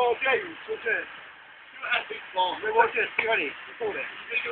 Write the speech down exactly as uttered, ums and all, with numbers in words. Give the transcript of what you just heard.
哦，钓鱼出去，就按这光，没我这洗个脸，够的。